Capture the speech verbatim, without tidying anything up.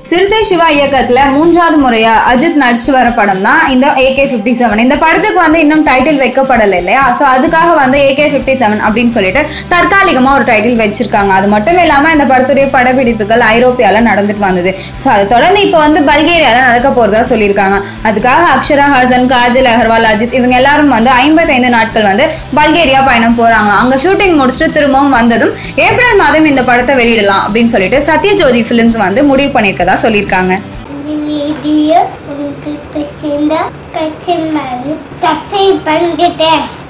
சிறுத்தை சிவா இயக்கத்துல மூன்றாவது முறையா அஜித் நடிச்சு வர படம் தான் இந்த ஏ கே பிப்டி செவன். இந்த படத்துக்கு வந்து இன்னும் டைட்டில் வைக்கப்படலை இல்லையா? ஸோ அதுக்காக வந்து ஏ கே பிப்டி செவன் அப்படின்னு சொல்லிட்டு தற்காலிகமா ஒரு டைட்டில் வச்சிருக்காங்க. அது மட்டும் இல்லாம இந்த படத்துடைய படப்பிடிப்புகள் ஐரோப்பியால நடந்துட்டு வந்தது. ஸோ அதை தொடர்ந்து இப்போ வந்து பல்கேரியால நடக்க போறதா சொல்லியிருக்காங்க. அதுக்காக அக்ஷரா ஹாசன், காஜல் அகர்வால், அஜித் இவங்க எல்லாரும் வந்து ஐம்பத்தைந்து நாட்கள் வந்து பல்கேரியா பயணம் போறாங்க. அங்க ஷூட்டிங் முடிச்சுட்டு திரும்பவும் வந்ததும் ஏப்ரல் மாதம் இந்த படத்தை வெளியிடலாம் அப்படின்னு சொல்லிட்டு சத்யஜோதி பிலிம்ஸ் வந்து முடிவு பண்ணியிருக்கதா சொல்லியிருக்காங்க. வீடியோ உங்களுக்கு பிடிச்சிருந்தா கமெண்ட் பண்ணுங்க.